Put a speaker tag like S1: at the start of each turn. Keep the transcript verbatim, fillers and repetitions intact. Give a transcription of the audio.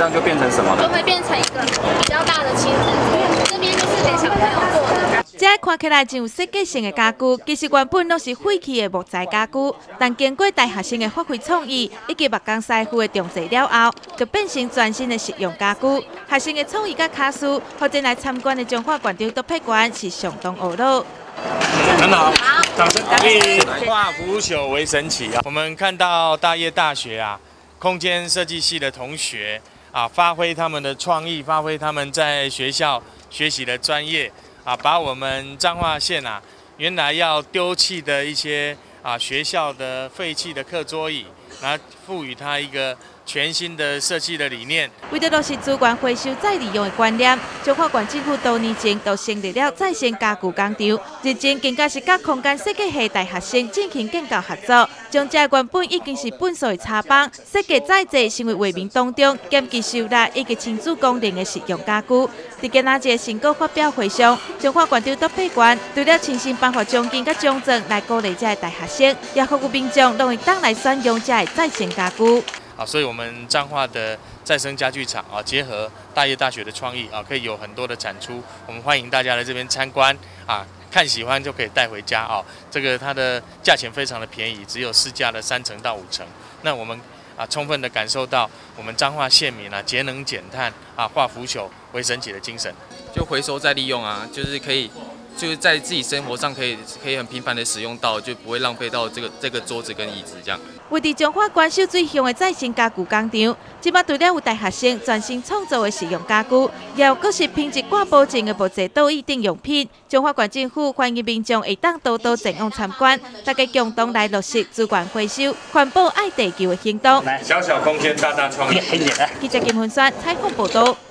S1: 样就变成什么了？
S2: 就会变成一个比较大的亲子桌，这边就是给小朋友坐的。
S3: 这看起来真有设计性的家具，其实原本都是废弃的木材家具，但经过大学生的发挥创意以及木工师傅的重视了后，就变成全新的实用家具。学生的创意甲卡数，或者来参观的中华馆长都配馆是相当娱乐。
S4: 很好，掌声鼓励。化腐朽为神奇啊！我们看到大业大学啊，空间设计系的同学啊，发挥他们的创意，发挥他们在学校学习的专业啊，把我们彰化县啊原来要丢弃的一些啊学校的废弃的课桌椅，然后赋予它一个全新的设计的理念。
S3: 为着落实资源回收再利用的观念，中华县政府多年前就成立了再生家具工厂，日前更加是甲空间设计系大学生进行建构合作，将这原本已经是粪扫的插板设计再造成为画面当中兼具收纳以及亲子功能的实用家具。在今仔日成果发表会上，中华县长卓佩关除了亲身颁发奖金甲奖状来鼓励这大学生，也呼吁民众拢会当来选用这再生家具。
S4: 啊，所以我们彰化的再生家具厂啊，结合大业大学的创意啊，可以有很多的产出。我们欢迎大家来这边参观啊，看喜欢就可以带回家啊。这个它的价钱非常的便宜，只有市价的三成到五成。那我们啊，充分的感受到我们彰化县民啊，节能减碳啊，化腐朽为神奇的精神。
S5: 就回收再利用啊，就是可以。就是在自己生活上可以可以很频繁的使用到，就不会浪费到这个这个桌子跟椅子这样。
S3: 为伫彰化县秀水乡的再生家具工厂，即摆除了有大学生全新创造的实用家具，也有各式品质挂保证的木质倒椅等用品。彰化县政府欢迎民众会当多多前往参观，大家共同来落实资源回收、环保爱地球的行动。
S4: 小小空间，大大创意。
S3: 记者金文轩采访报道。